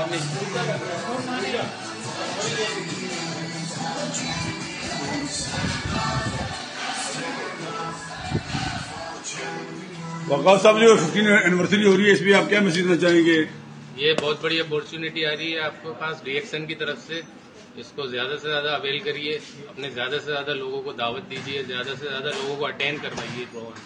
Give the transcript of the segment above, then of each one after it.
वकास साहब, जो 15 एनिवर्सरी हो रही है, इसमें आप क्या मैसेज देना चाहेंगे? ये बहुत बड़ी अपॉर्चुनिटी आ रही है आपके पास डीएक्सन की तरफ से। इसको ज्यादा से ज्यादा अवेल करिए, अपने ज्यादा से ज्यादा लोगों को दावत दीजिए, ज्यादा से ज्यादा लोगों को अटेंड करवाइए प्रोग्राम।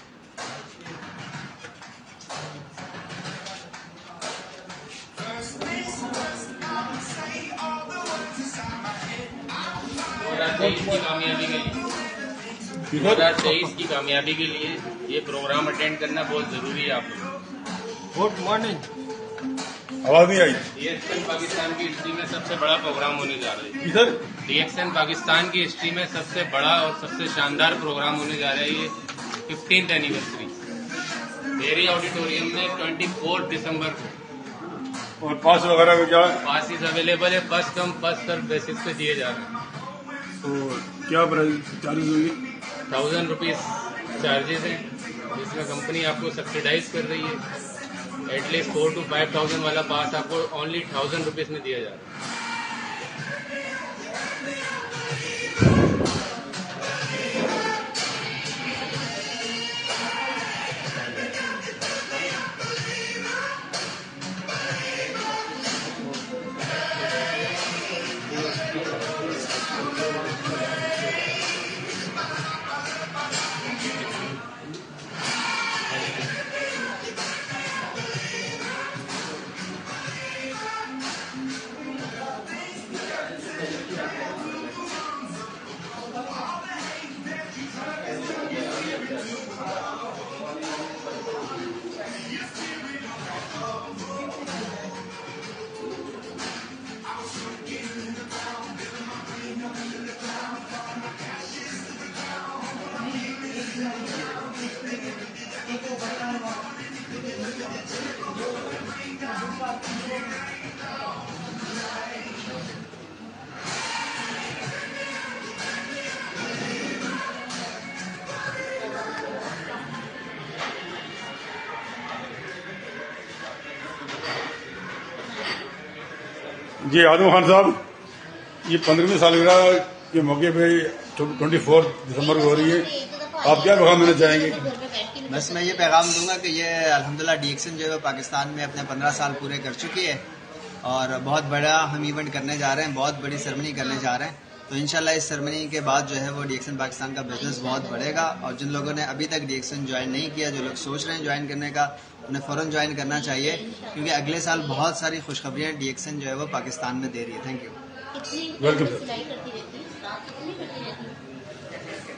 की 2023 की कामयाबी के लिए ये प्रोग्राम अटेंड करना बहुत जरूरी है आप लोग। Good morning. आवाज नहीं आई। डीएक्सन पाकिस्तान की हिस्ट्री में सबसे बड़ा प्रोग्राम होने जा रहा है इधर। डीएक्सन पाकिस्तान की हिस्ट्री में सबसे बड़ा और सबसे शानदार प्रोग्राम होने जा रहा है ये 15th एनिवर्सरी डेयरी ऑडिटोरियम में 24 दिसंबर को। और पास वगैरह में क्या पासिस अवेलेबल है, first come first serve basis पे दिए जा रहे हैं। तो क्या प्राइस चार्जेस होंगे? 1000 रुपीज चार्जेस हैं, जिसमें कंपनी आपको सब्सिडाइज कर रही है। एटलीस्ट 4 to 5,000 वाला पास आपको ओनली 1000 रुपीज में दिया जा रहा है। जी आजम खान साहब, ये 15वीं सालगिरह के मौके पे 24 दिसंबर को हो रही है, आप क्या पैगाम देना चाहेंगे? बस मैं ये पैगाम दूंगा कि ये अल्हम्दुलिल्लाह डीएक्सन जो है पाकिस्तान में अपने 15 साल पूरे कर चुकी है और बहुत बड़ा हम इवेंट करने जा रहे हैं, बहुत बड़ी सेरेमनी करने जा रहे हैं। तो इंशाल्लाह इस सेरेमनी के बाद जो है वो डीएक्सन पाकिस्तान का बिजनेस बहुत बढ़ेगा। और जिन लोगों ने अभी तक डीएक्सन ज्वाइन नहीं किया, जो लोग सोच रहे हैं ज्वाइन करने का, उन्हें फौरन ज्वाइन करना चाहिए, क्योंकि अगले साल बहुत सारी खुशखबरियाँ डीएक्सन जो है वो पाकिस्तान में दे रही है। Thank you. वेलकम।